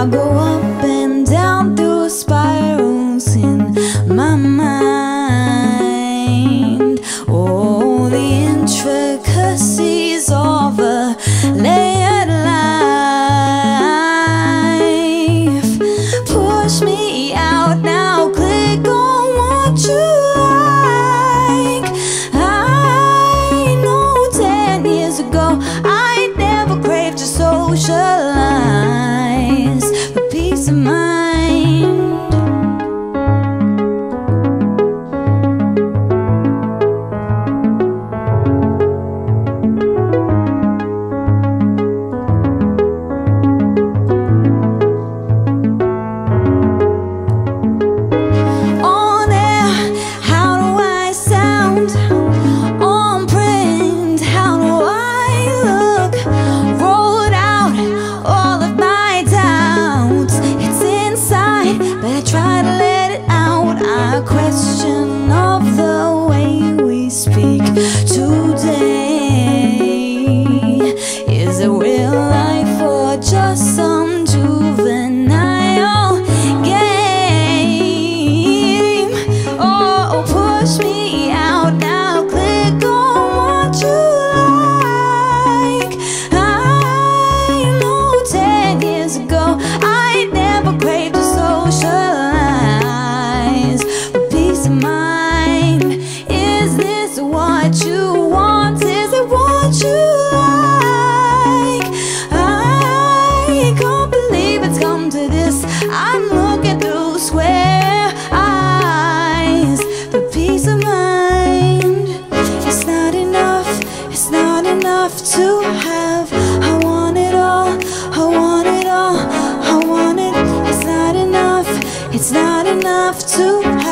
I go up and down through spirals in my mind. Oh, the intricacies of a layered life push me out now. Click on what you like. I know 10 years ago I never craved to socialize for peace of mind. On air, how do I sound? On print, how do I look? Wrote out all of my doubts. It's inside, but I try to let it out. I question of the way we speak today. Is it real life or just some juvenile game? Oh, push me out now. Click on what you like. I know 10 years ago I never craved to socialize for peace of mind. Is this what you want? Is it what you like? I can't believe it's come to this. I'm looking through square eyes for peace of mind. It's not enough, it's not enough to have. I want it all, I want it all, I want it. It's not enough, it's not enough to have.